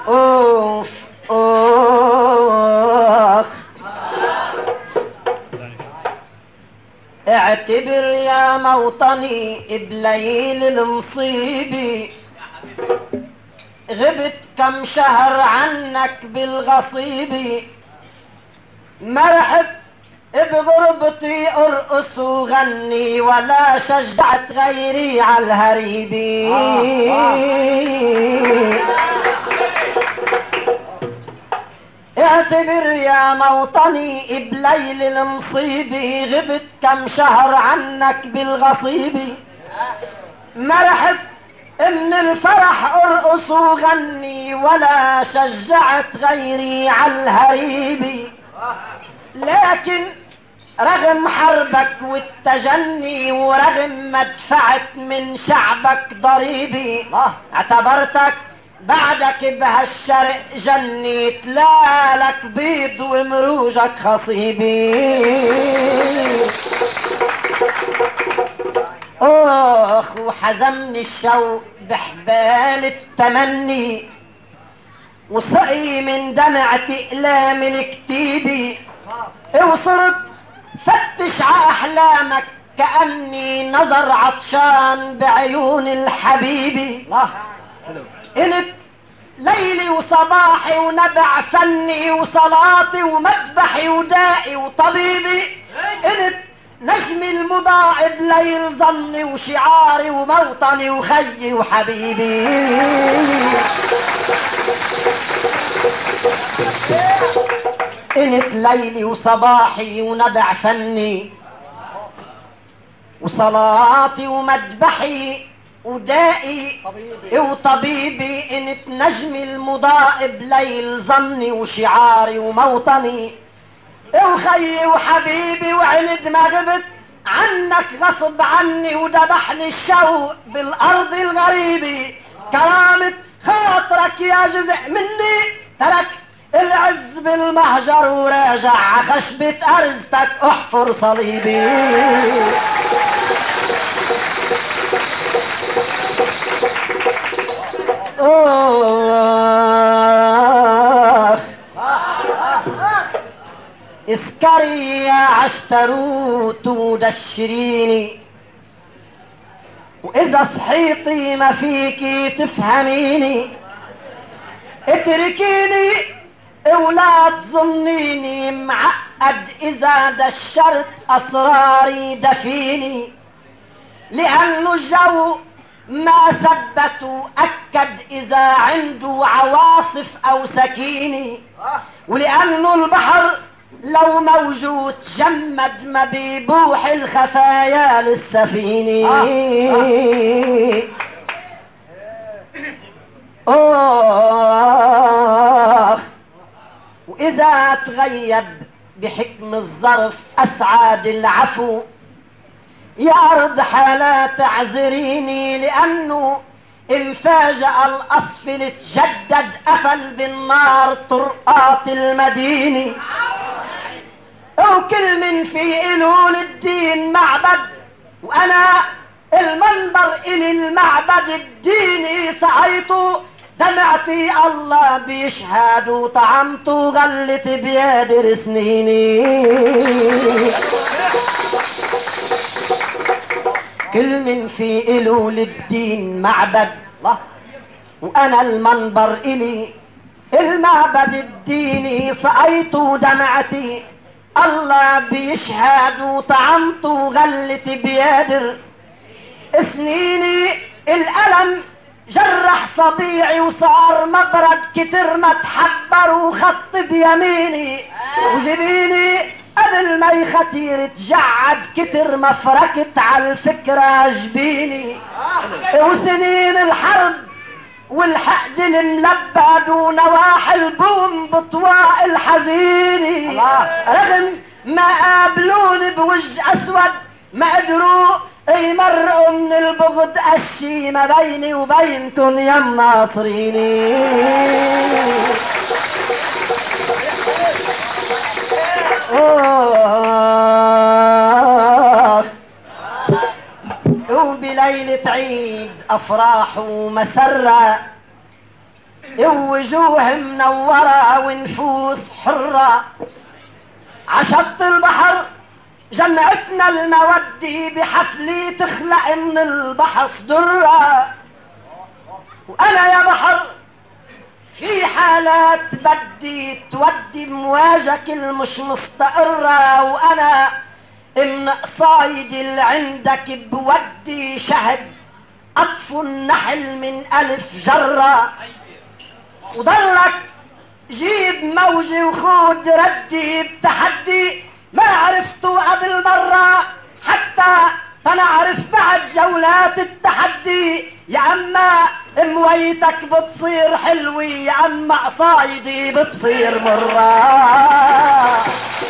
اوف اوخ اعتبر يا موطني بليل المصيبة غبت كم شهر عنك بالغصيبة مرحت بغربتي ارقص وغني ولا شجعت غيري على الهريبي اعتبر يا موطني بليل المصيبة غبت كم شهر عنك بالغصيبة مرحت من الفرح ارقص وغني ولا شجعت غيري على الهريبي لكن رغم حربك والتجني ورغم ما دفعت من شعبك ضريبي اعتبرتك بعدك بهالشرق جنيت لا لك بيض ومروجك خصيبي اخ وحزمني الشوق بحبال التمني وسقي من دمعة اقلام الكتيبي وصرت فتش ع احلامك كأني نظر عطشان بعيون الحبيبي قلت ليلي وصباحي ونبع فني وصلاتي ومذبحي ودائي وطبيبي قلت نجمي المضاعب ليل ظني وشعاري وموطني وخيي وحبيبي قلت ليلي وصباحي ونبع فني وصلاتي ومذبحي ودائي وطبيبي انت نجمي المضائب ليل ظني وشعاري وموطني وخيي وحبيبي وعند ما غبت عنك غصب عني ودبحني الشوق بالارض الغريبة كرامة خاطرك يا جزء مني ترك العز بالمهجر وراجع خشبة ارزتك احفر صليبي اسكري يا عشتروت ودشريني واذا صحيتي ما فيكي تفهميني اتركيني ولا تظنيني معقد اذا دشرت اسراري دفيني لانه الجو ما ثبت وأكد إذا عنده عواصف أو سكيني ولأنه البحر لو موجود جمد ما بيبوح الخفايا للسفينة وإذا تغيب بحكم الظرف أسعد العفو يا أرض حالات اعذريني لأنه إن فاجأ الأصفل تجدد قفل بالنار طرقات المدينة وكل من في إله للدين معبد وأنا المنبر إلي المعبد الديني سعيت دمعتي الله بيشهد وطعمت غلت بيادر سنيني كل من في إله للدين معبد وأنا المنبر إلي المعبد الديني سقيت دمعتي الله بيشهد وطعمت وغلت بيادر سنيني الألم جرح صبيعي وصار مبرد كتر ما تحبر وخط بيميني وجبيني قبل ما يختير تجعد كتر ما فركت على الفكرة جبيني وسنين الحرب والحقد الملبد ونواحي البوم بطواء الحزيني رغم ما قابلوني بوجه اسود ما قدروا يمرقوا من البغض اشي ما بيني وبينتن يا مناصريني وبليلة عيد افراح ومسرة ووجوه منورة ونفوس حرة. عشط البحر جمعتنا المودي بحفلي تخلق من البحر درة. وانا يا بحر في حالات بدي تودي مواجهك المش مستقرة، وانا من قصايدي اللي عندك بودي شهد اطفو النحل من الف جرة. وضلك جيب موجي وخود ردي بتحدي ما عرفته قبل مرة، حتى فنعرف بعد جولات التحدي. يا اما مويتك بتصير حلوة، يا اما قصايدي بتصير مرة.